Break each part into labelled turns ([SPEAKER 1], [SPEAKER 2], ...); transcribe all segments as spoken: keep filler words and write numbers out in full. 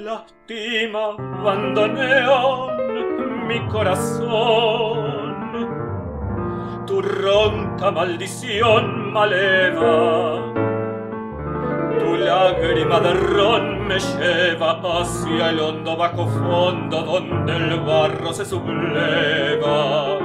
[SPEAKER 1] lastima, bandoneón, mi corazón. Tu ronca maldición maleva, tu lágrima de ron me lleva hacia el hondo bajo fondo donde el barro se subleva.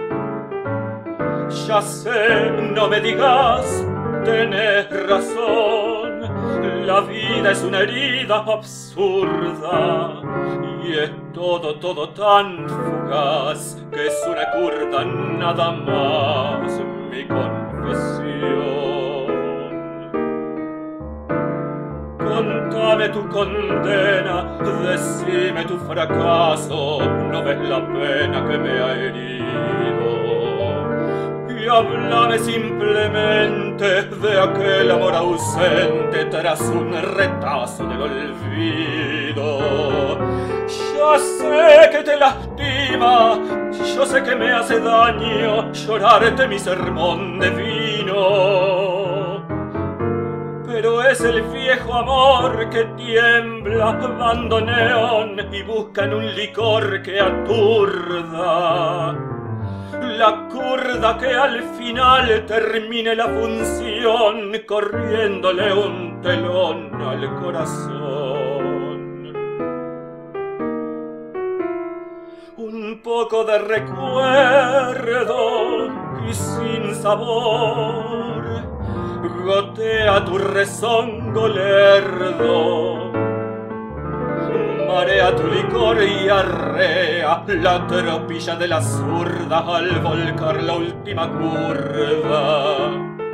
[SPEAKER 1] Ya sé, no me digas, tenés razón, la vida es una herida absurda y es todo, todo tan fugaz que es una curda nada más mi confesión. Contame tu condena, decime tu fracaso, no ves la pena que me ha herido. Y háblame simplemente de aquel amor ausente tras un retazo del olvido. Ya sé que te lastima, yo sé que me hace daño llorarte mi sermón de vino. Pero es el viejo amor que tiembla, bandoneón, y busca en un licor que aturda. La curda que al final termine la función corriéndole un telón al corazón. Un poco de recuerdo y sin sabor gotea tu rezongo lerdo. Marea tu licor y arrea la tropilla de la zurda al volcar la última curva.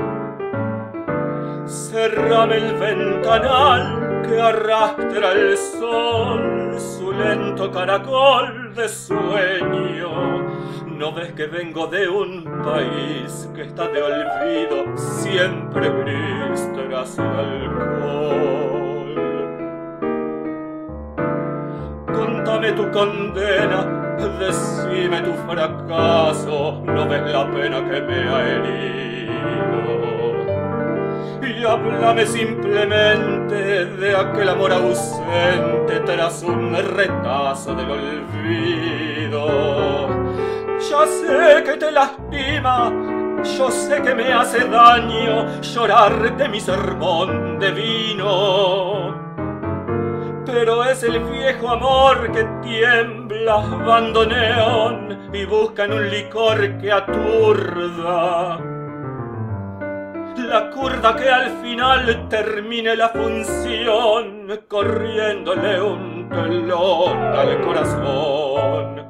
[SPEAKER 1] Cerrame el ventanal que arrastra el sol, su lento caracol de sueño. ¿No ves que vengo de un país que está de olvido, siempre gris tras el alcohol? Contame tu condena, decime tu fracaso, no ves la pena que me ha herido. Y háblame simplemente de aquel amor ausente tras un retazo del olvido. Ya sé que te lastima, yo sé que me hace daño llorarte mi sermón de vino. Pero es el viejo amor que tiembla, bandoneón, y busca en un licor que aturda. La curda que al final termine la función corriéndole un telón al corazón.